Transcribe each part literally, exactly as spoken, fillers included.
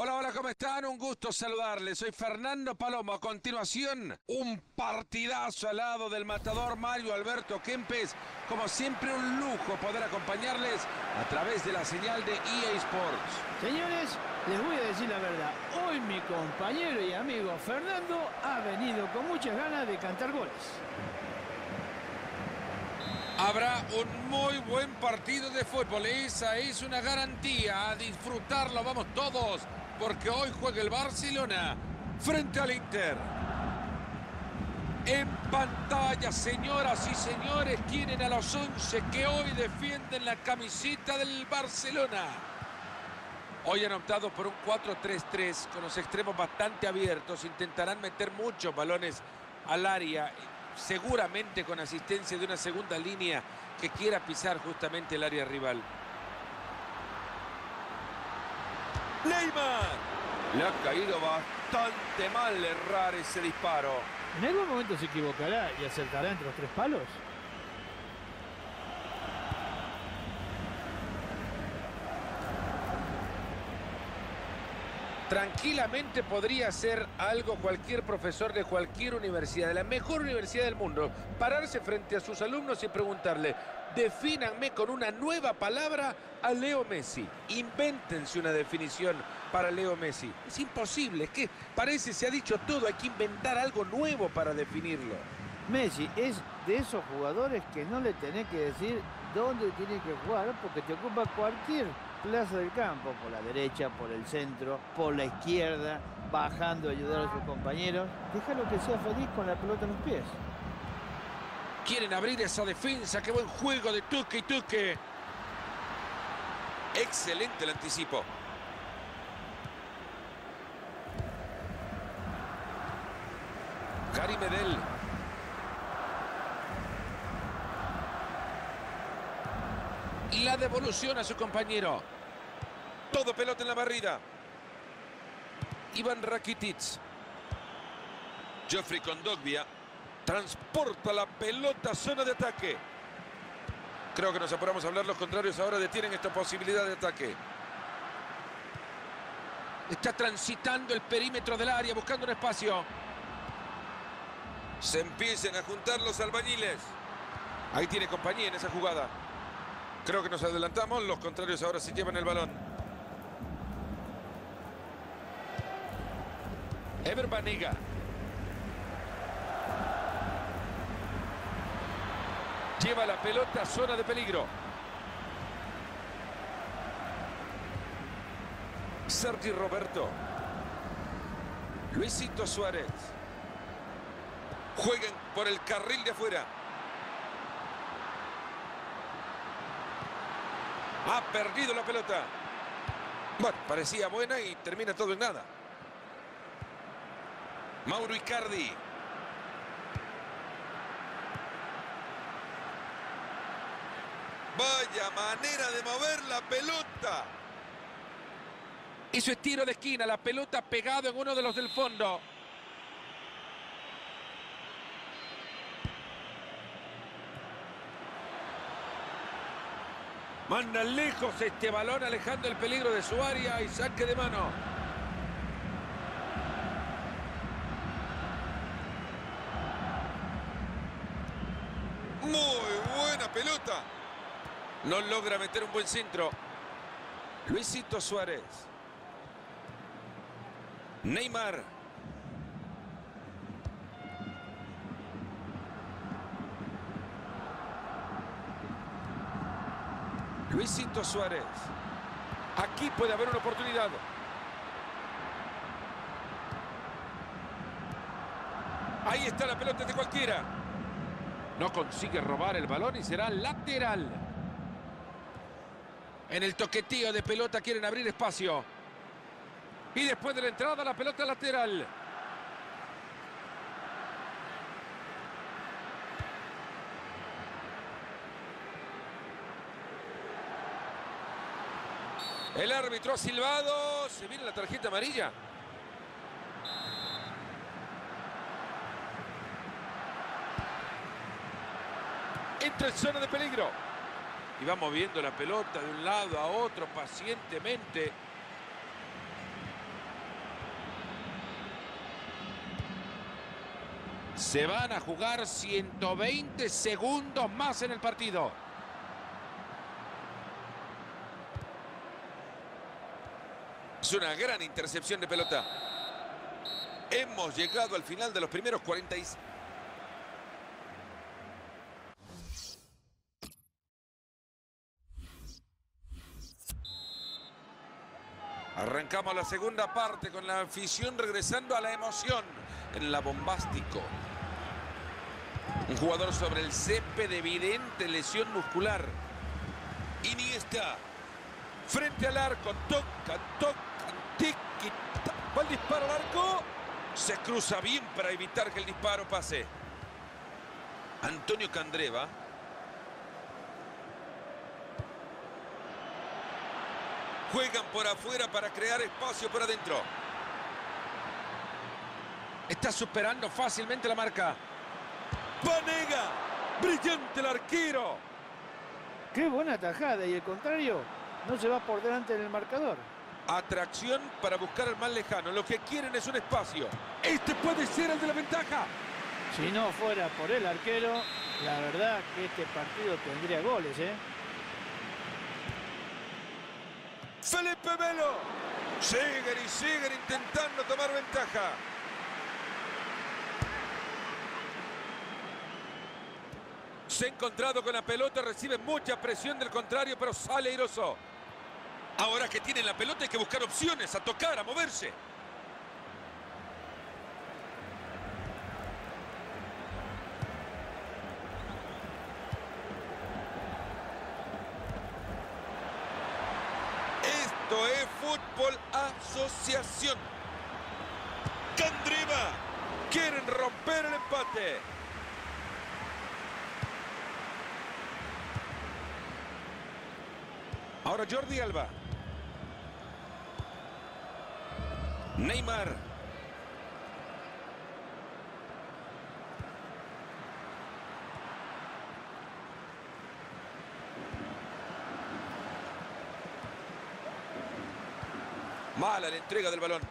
Hola, hola, ¿cómo están? Un gusto saludarles. Soy Fernando Palomo. A continuación, un partidazo al lado del matador Mario Alberto Kempes. Como siempre, un lujo poder acompañarles a través de la señal de E A Sports. Señores, les voy a decir la verdad. Hoy mi compañero y amigo Fernando ha venido con muchas ganas de cantar goles. Habrá un muy buen partido de fútbol. Esa es una garantía. A disfrutarlo vamos todos, porque hoy juega el Barcelona frente al Inter. En pantalla, señoras y señores, tienen a los once que hoy defienden la camiseta del Barcelona. Hoy han optado por un cuatro tres tres con los extremos bastante abiertos. Intentarán meter muchos balones al área, seguramente con asistencia de una segunda línea que quiera pisar justamente el área rival. Neymar. Le ha caído bastante mal errar ese disparo. En algún momento se equivocará y acertará entre los tres palos. Tranquilamente podría ser algo cualquier profesor de cualquier universidad, de la mejor universidad del mundo, pararse frente a sus alumnos y preguntarle: defínanme con una nueva palabra a Leo Messi. Invéntense una definición para Leo Messi. Es imposible, es que parece se ha dicho todo, hay que inventar algo nuevo para definirlo. Messi es de esos jugadores que no le tenés que decir dónde tiene que jugar porque te ocupa cualquier plaza del campo, por la derecha, por el centro, por la izquierda, bajando a ayudar a sus compañeros. Déjalo que sea feliz con la pelota en los pies. Quieren abrir esa defensa, qué buen juego de Tuque y Tuque. Excelente el anticipo. Gary Medel. Y la devolución a su compañero. Todo pelota en la barrida. Ivan Rakitic. Geoffrey Kondogbia transporta la pelota a zona de ataque. Creo que nos apuramos a hablar. Los contrarios ahora detienen esta posibilidad de ataque. Está transitando el perímetro del área, buscando un espacio. Se empiezan a juntar los albañiles. Ahí tiene compañía en esa jugada. Creo que nos adelantamos. Los contrarios ahora se llevan el balón. Ever Banega. Lleva la pelota a zona de peligro. Sergi Roberto. Luisito Suárez. Juegan por el carril de afuera. Ha perdido la pelota. Bueno, parecía buena y termina todo en nada. Mauro Icardi. Vaya manera de mover la pelota. Eso es tiro de esquina. La pelota pegado en uno de los del fondo. Manda lejos este balón, alejando el peligro de su área y saque de mano. Muy buena pelota. No logra meter un buen centro. Luisito Suárez. Neymar. Luisito Suárez. Aquí puede haber una oportunidad. Ahí está la pelota de cualquiera. No consigue robar el balón y será lateral. En el toqueteo de pelota quieren abrir espacio. Y después de la entrada, la pelota lateral. El árbitro ha silbado. Se viene la tarjeta amarilla. Entra en zona de peligro. Y va moviendo la pelota de un lado a otro pacientemente. Se van a jugar ciento veinte segundos más en el partido. Es una gran intercepción de pelota. Hemos llegado al final de los primeros cuarenta y... Arrancamos la segunda parte con la afición regresando a la emoción en la Bombástico. Un jugador sobre el césped de evidente lesión muscular. Iniesta. Frente al arco. Toca, toca, tiki, va el disparo al arco. Se cruza bien para evitar que el disparo pase. Antonio Candreva. Juegan por afuera para crear espacio por adentro. Está superando fácilmente la marca. Banega. Brillante el arquero. Qué buena tajada. Y el contrario no se va por delante en el marcador. Atracción para buscar al más lejano. Lo que quieren es un espacio. Este puede ser el de la ventaja. Si no fuera por el arquero, la verdad que este partido tendría goles, ¿eh? Felipe Melo. Siguen y siguen intentando tomar ventaja. Se ha encontrado con la pelota, recibe mucha presión del contrario, pero sale airoso. Ahora que tienen la pelota hay que buscar opciones, a tocar, a moverse. Esto es fútbol asociación. Candreva. Quieren romper el empate. Ahora Jordi Alba. Neymar. Mala la entrega del balón.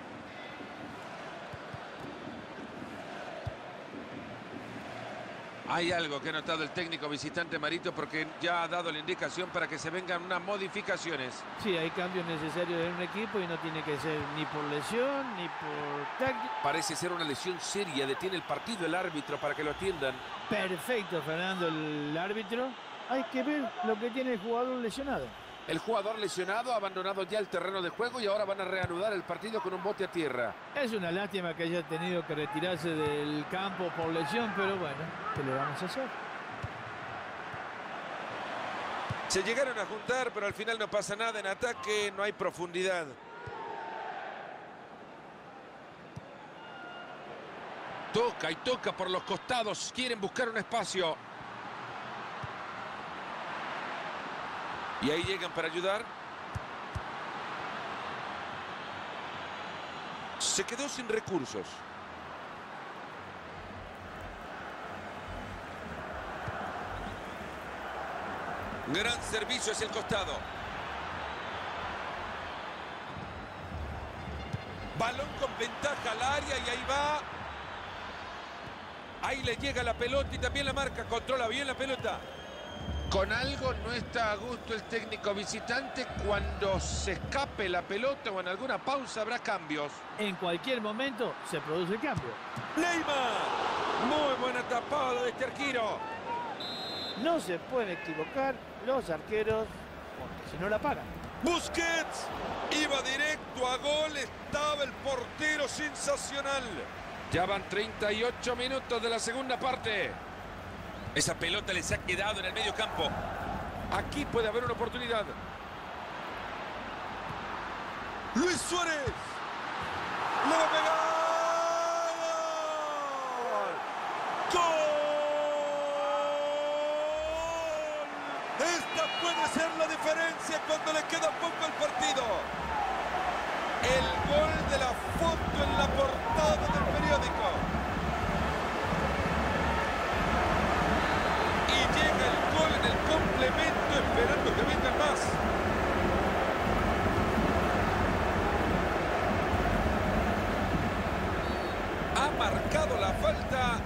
Hay algo que ha notado el técnico visitante Marito, porque ya ha dado la indicación para que se vengan unas modificaciones. Sí, hay cambios necesarios en un equipo y no tiene que ser ni por lesión ni por táctica. Parece ser una lesión seria. Detiene el partido el árbitro para que lo atiendan. Perfecto, Fernando, el árbitro. Hay que ver lo que tiene el jugador lesionado. El jugador lesionado ha abandonado ya el terreno de juego y ahora van a reanudar el partido con un bote a tierra. Es una lástima que haya tenido que retirarse del campo por lesión, pero bueno, ¿qué le vamos a hacer? Se llegaron a juntar, pero al final no pasa nada. En ataque no hay profundidad. Toca y toca por los costados. Quieren buscar un espacio. Y ahí llegan para ayudar. Se quedó sin recursos. Gran servicio hacia el costado. Balón con ventaja al área y ahí va. Ahí le llega la pelota y también la marca. Controla bien la pelota. Con algo no está a gusto el técnico visitante. Cuando se escape la pelota o en alguna pausa habrá cambios. En cualquier momento se produce el cambio. Neymar. Muy buena tapada de este arquero. No se pueden equivocar los arqueros porque si no la pagan. Busquets. Iba directo a gol. Estaba el portero sensacional. Ya van treinta y ocho minutos de la segunda parte. Esa pelota les ha quedado en el medio campo. Aquí puede haber una oportunidad. Luis Suárez. ¡Le va a pegar! ¡Gol! Esta puede ser la diferencia cuando le queda poco al partido. El gol de la foto en la portada del periódico. En el complemento, esperando que vengan más. Ha marcado la falta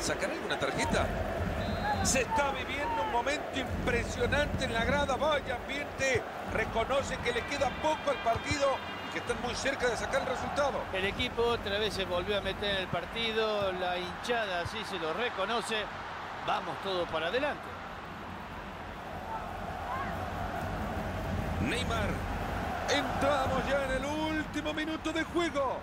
¿Sacará alguna tarjeta? Se está viviendo un momento impresionante en la grada. Vaya ambiente. Reconoce que le queda poco al partido y que están muy cerca de sacar el resultado. El equipo otra vez se volvió a meter en el partido. La hinchada así se lo reconoce. Vamos todo para adelante. Neymar. Entramos ya en el último minuto de juego.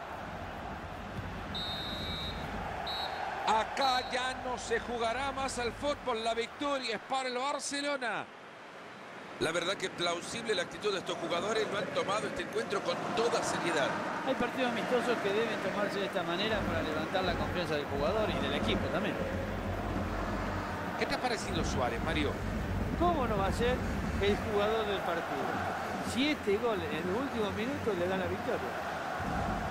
Acá ya no se jugará más al fútbol. La victoria es para el Barcelona. La verdad que es plausible la actitud de estos jugadores. Lo han tomado este encuentro con toda seriedad. Hay partidos amistosos que deben tomarse de esta manera para levantar la confianza del jugador y del equipo también. ¿Qué te ha parecido Suárez, Mario? ¿Cómo no va a ser el jugador del partido? Si este gol en los últimos minutos le da la victoria.